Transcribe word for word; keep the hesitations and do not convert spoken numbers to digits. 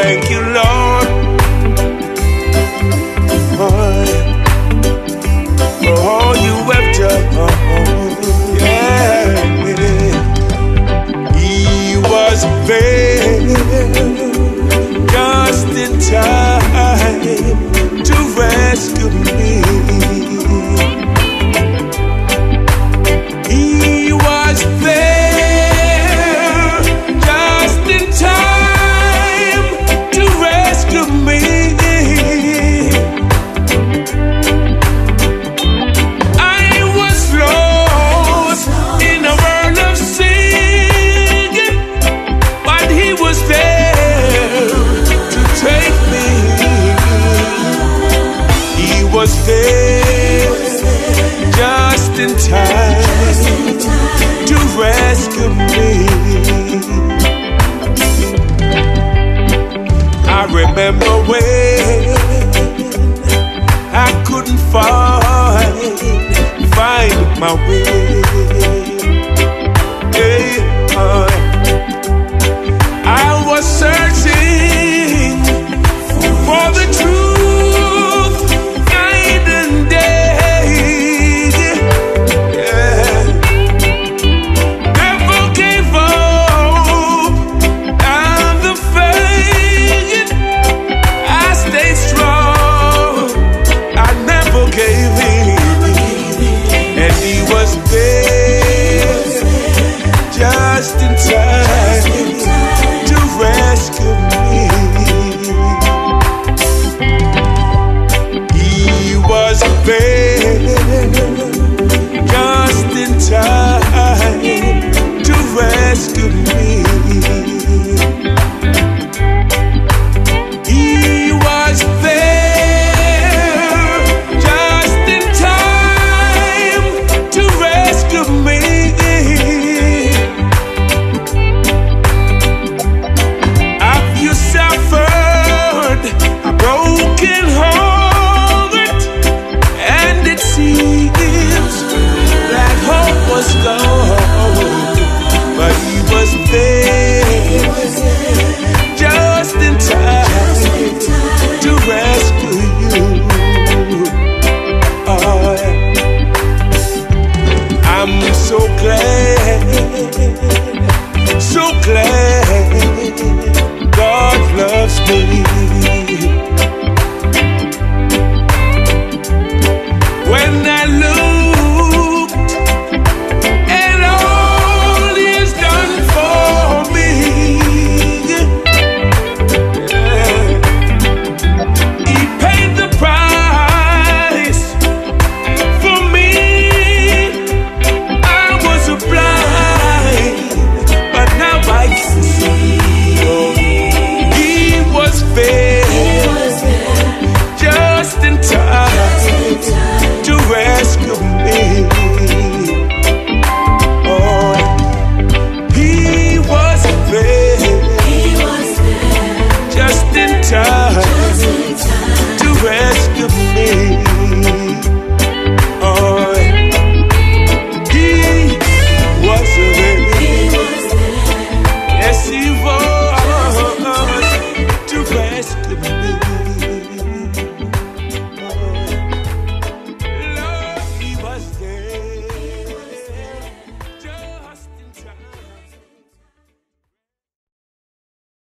Thank you, Lord, for, for all you have done. Yeah, He was there just in time to rescue me. He was there just in time to rescue me. I was lost in a world of sin, but He was there to take me. He was there just in time to rescue me. I remember when I couldn't find find my way. Hey, uh,